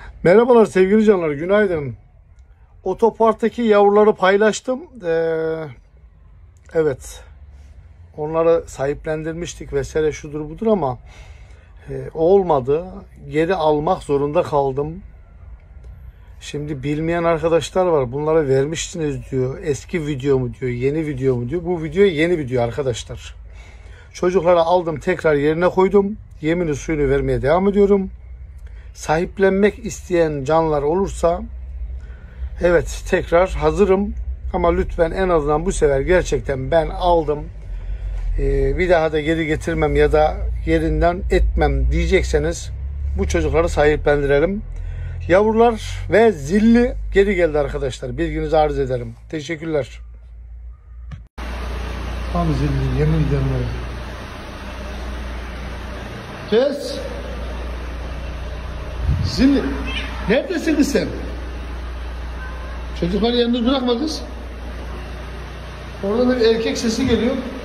Merhabalar sevgili canlar, günaydın. Otoparktaki yavruları paylaştım. Evet, onları sahiplendirmiştik vesaire şudur budur ama olmadı. Geri almak zorunda kaldım. Şimdi bilmeyen arkadaşlar var. Bunlara vermiştiniz diyor. Eski video mu diyor, yeni video mu diyor. Bu video yeni video arkadaşlar. Çocukları aldım, tekrar yerine koydum. Yemini suyunu vermeye devam ediyorum. Sahiplenmek isteyen canlar olursa evet tekrar hazırım ama lütfen en azından bu sefer gerçekten ben aldım, bir daha da geri getirmem ya da yerinden etmem diyecekseniz bu çocukları sahiplendirelim. Yavrular ve zilli geri geldi arkadaşlar, bilginizi arz ederim. Teşekkürler. Tam zilli, yemin ederim. Kes. Zilli. Neredesin sen? Çocukları yalnız bırakma kız. Oradan bir erkek sesi geliyor.